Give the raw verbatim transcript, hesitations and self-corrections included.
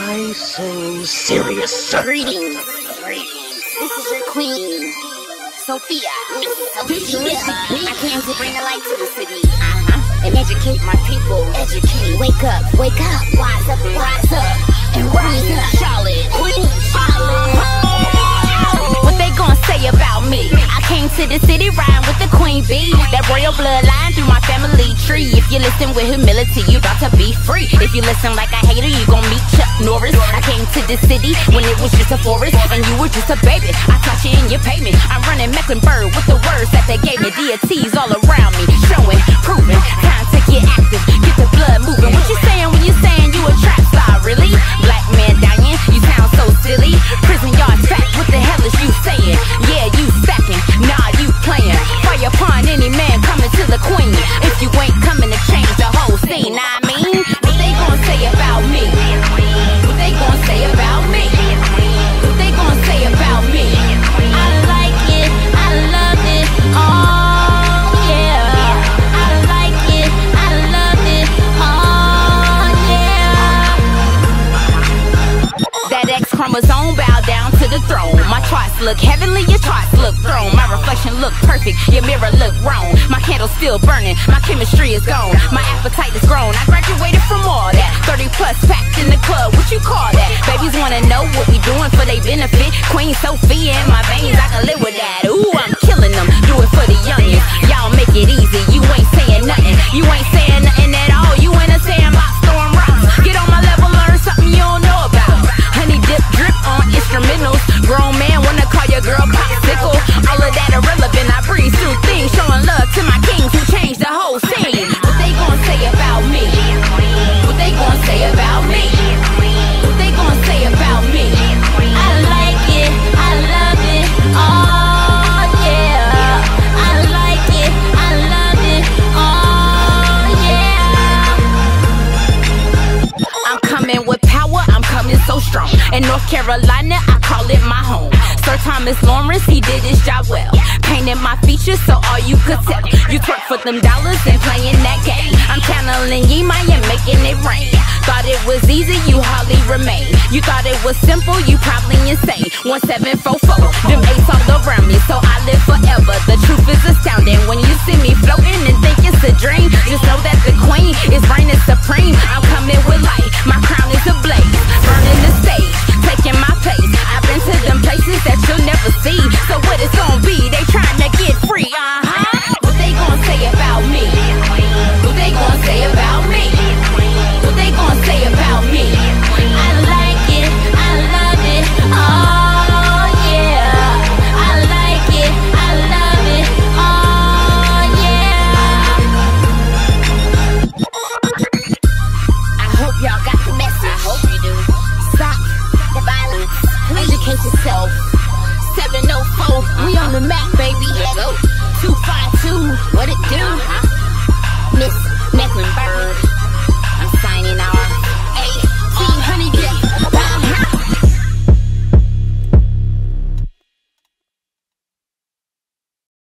Why so serious? Greetings. Greetings. This is your queen, Sophia. Sophia. I came to bring the light to the city. Uh-huh. And educate my people. Educate. Wake up. Wake up. Wise up. Rise up. And rise up. Charlotte. Queen Charlotte. What they gonna say about me? I came to the city riding with the queen bee. That royal bloodline through my family tree. If you listen with humility, you about to be free. If you listen like a hater, you gon' meet Chuck Norris. I came to the city when it was just a forest, and you were just a baby. I taught you and you paid me. I'm running Mecklenburg with the words that they gave me. Deities all around me, showing, proving. Time to get active, get the blood moving. What you saying when you saying you a trap star, really? Black man dying, you sound so silly. Prison yard fat, what the hell is you saying? Yeah, you stacking, nah, you playing. Fire upon any man coming to the queen. If you ain't coming to change the whole scene, nah, I mean, what they gonna say about me? What they gonna say about me? What they gonna say about me? I like it, I love it, oh yeah. I like it, I love it, oh yeah. That X chromosome bow down to the throne. My charts look heavenly, your charts look throne. My reflection look perfect, your mirror look wrong. My candle's still burning, my chemistry is gone. My appetite is grown, I graduated from all that. thirty plus packed in the club, what you call that? Babies wanna know what we doing for they benefit. Queen Sophia in my veins, I can live with that. Ooh, I'm killing them, do it for the youngins. Y'all make it easy, you ain't saying nothing. You ain't saying nothing at all, you ain't a sandbox throwing rocks. Get on my level, learn something you don't know about. Honey dip drip on instrumentals. Grown man wanna call your girl popsicle. All of that irrelevant, I breeze through things. Showing love to my kings who changed the whole scene. What they gonna say about me? What they gonna say about me? What they gonna say about me? I like it, I love it, oh yeah. I like it, I love it, oh yeah. I'm coming with power, I'm coming so strong. In North Carolina, I call it my home. Sir Thomas Lawrence, he did his job well. Painted my features so all you could tell. You twerk for them dollars and playing that game. I'm channeling Yima and making it rain. Thought it was easy, you hardly remain. You thought it was simple, you probably insane. One seven four four, them eights all around me, so I live forever. The truth is astounding. When you see me floating and think it's a dream, just know that the queen is reigning supreme. I'm coming with light, my crown is ablaze. Burning the stage, taking my place. I've been to them places that you'll never see. So what it's gonna be, they trying to get free, uh-huh. What they gonna say about me? What they gonna say about me? What they gonna say about me? I like it, I love it, oh yeah. I like it, I love it, oh yeah. I hope y'all got the message. I hope you do. Stop the violence, educate yourself. seven oh four, we on the map, baby. Let's go. two five two, what it do? Uh-huh. Miss Mecklenburg.